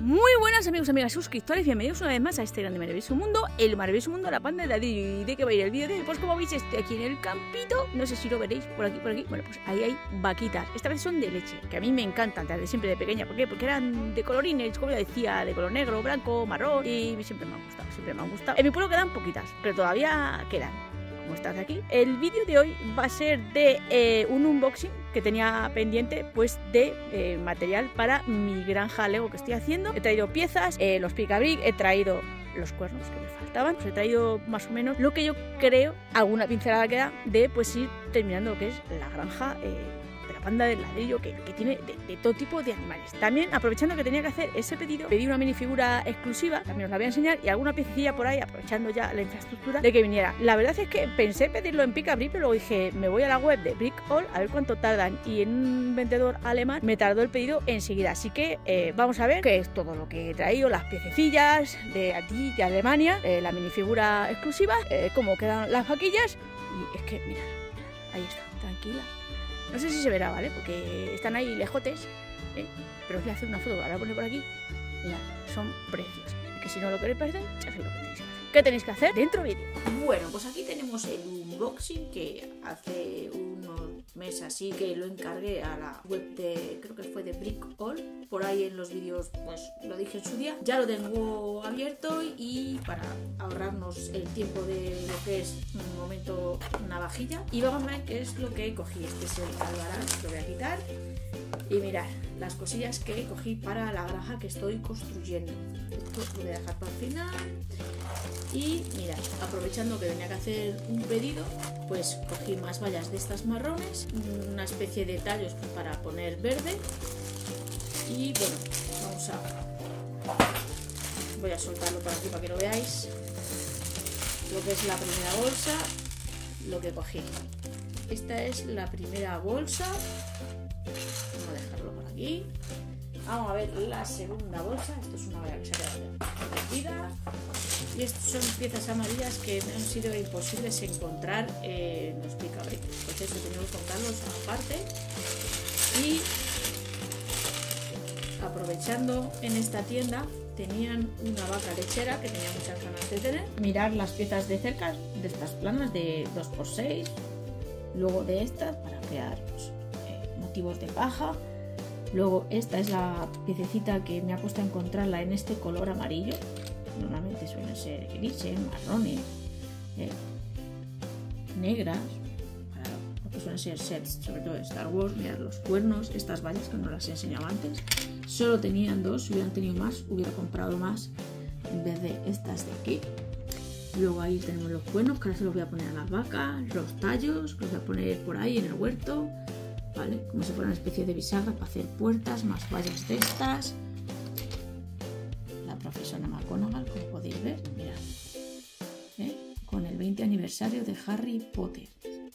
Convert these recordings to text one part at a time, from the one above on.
Muy buenas amigos, amigas, suscriptores, bienvenidos una vez más a este grande maravilloso mundo, el maravilloso mundo de la panda de ladrillo. ¿Y de qué va a ir el vídeo de hoy? Pues como veis estoy aquí en el campito, no sé si lo veréis, por aquí, bueno pues ahí hay vaquitas, esta vez son de leche, que a mí me encantan desde siempre de pequeña. ¿Por qué? Porque eran de colorines, como ya decía, de color negro, blanco, marrón, y siempre me han gustado, En mi pueblo quedan poquitas, pero todavía quedan. Como estás aquí, el vídeo de hoy va a ser de un unboxing que tenía pendiente, pues de material para mi granja Lego que estoy haciendo. He traído piezas, los picabric, he traído los cuernos que me faltaban, pues he traído más o menos lo que yo creo, alguna pincelada que da de pues ir terminando lo que es la granja de la panda del ladrillo que tiene de todo tipo de animales. También, aprovechando que tenía que hacer ese pedido, pedí una minifigura exclusiva, también os la voy a enseñar, y alguna piecilla por ahí, aprovechando ya la infraestructura de que viniera. La verdad es que pensé pedirlo en Picabric, pero luego dije, me voy a la web de Brick All a ver cuánto tardan, y en un vendedor alemán me tardó el pedido enseguida. Así que vamos a ver qué es todo lo que he traído, las piececillas de aquí, de Alemania, la minifigura exclusiva, cómo quedan las vaquillas, y es que, mirad, ahí está, tranquila. No sé si se verá, ¿vale? Porque están ahí lejotes, pero os voy a hacer una foto, la voy a poner por aquí. Mirad, son preciosas. Y que si no lo queréis perder, ya sabéis lo que tenéis que hacer. ¿Qué tenéis que hacer? Dentro vídeo. Bueno, pues aquí tenemos el unboxing que hace unos meses así que lo encargué a la web de, creo que fue de Brick All. Por ahí en los vídeos, pues lo dije en su día. Ya lo tengo abierto y para ahorrarnos el tiempo de lo que es un momento una vajilla. Y vamos a ver qué es lo que cogí. Este es el albarán, lo voy a quitar. Y mirad, las cosillas que cogí para la granja que estoy construyendo. Esto lo voy a dejar para el final. Y mirad, aprovechando que tenía que hacer un pedido, pues cogí más vallas de estas marrones, una especie de tallos para poner verde. Y bueno, voy a soltarlo por aquí para que lo veáis. Lo que es la primera bolsa, lo que cogí. Esta es la primera bolsa. Vamos a dejarlo por aquí. Vamos a ver la segunda bolsa. Esto es una valla que se ha quedado perdida. Y estas son piezas amarillas que me han sido imposibles encontrar en los Picabric. Entonces he tenido que comprarlos aparte. Y aprovechando en esta tienda tenían una vaca lechera que tenía muchas ganas de tener. Mirar las piezas de cerca, de estas planas de 2×6. Luego de estas para crear pues, motivos de paja. Luego esta es la piececita que me ha puesto a encontrarla en este color amarillo. Normalmente suelen ser grises, marrones, negras, para lo que suelen ser sets, sobre todo de Star Wars. Mirad los cuernos, estas vallas que no las he enseñado antes. Solo tenían dos, si hubieran tenido más, hubiera comprado más en vez de estas de aquí. Luego ahí tenemos los cuernos, que ahora se los voy a poner a las vacas, los tallos, que los voy a poner por ahí en el huerto, ¿vale? Como si fuera una especie de bisagra para hacer puertas, más vallas de estas. La profesora McGonagall, como podéis ver, mirad, con el 20 aniversario de Harry Potter.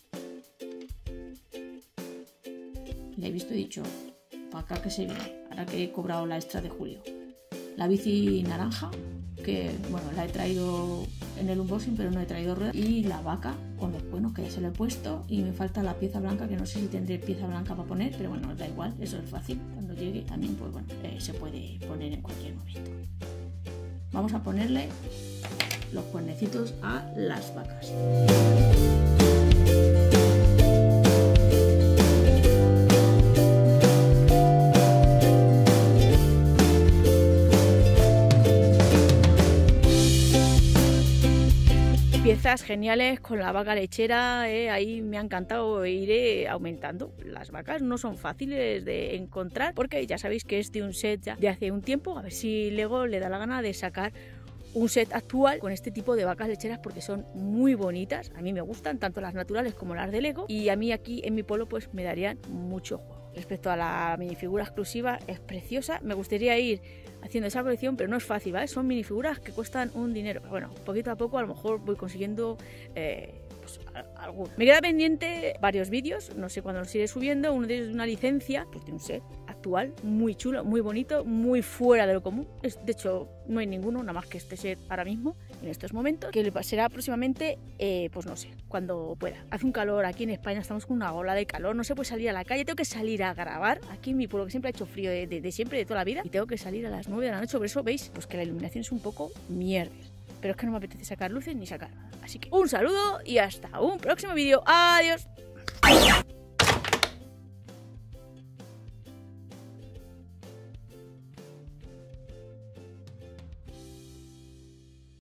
Le he visto y dicho, para acá que se viene, ahora que he cobrado la extra de julio. La bici naranja, que bueno, la he traído en el unboxing, pero no he traído ruedas. Y la vaca con los cuernos, que ya se lo he puesto. Y me falta la pieza blanca, que no sé si tendré pieza blanca para poner, pero bueno, da igual, eso es fácil. Cuando llegue también, pues bueno, se puede poner en cualquier momento. Vamos a ponerle los cuernecitos a las vacas. Piezas geniales con la vaca lechera, ahí me ha encantado. Iré aumentando. Las vacas no son fáciles de encontrar porque ya sabéis que es de un set ya de hace un tiempo. A ver si Lego le da la gana de sacar un set actual con este tipo de vacas lecheras porque son muy bonitas. A mí me gustan tanto las naturales como las de Lego, y a mí aquí en mi pueblo pues me darían mucho juego. Respecto a la minifigura exclusiva, es preciosa. Me gustaría ir haciendo esa colección, pero no es fácil, ¿vale? Son minifiguras que cuestan un dinero. Bueno, poquito a poco a lo mejor voy consiguiendo pues, alguno. Me queda pendiente varios vídeos, no sé cuándo los iré subiendo. Uno de ellos de una licencia, pues de un set actual actual, muy chulo, muy bonito, muy fuera de lo común. De hecho, no hay ninguno, nada más que este set ahora mismo, en estos momentos, que será próximamente, pues no sé, cuando pueda. Hace un calor aquí en España, estamos con una ola de calor, no se puede salir a la calle, tengo que salir a grabar aquí en mi pueblo, que siempre ha hecho frío de siempre, de toda la vida, y tengo que salir a las 9 de la noche, por eso veis, pues que la iluminación es un poco mierda. Pero es que no me apetece sacar luces ni sacar nada. Así que un saludo y hasta un próximo vídeo. ¡Adiós!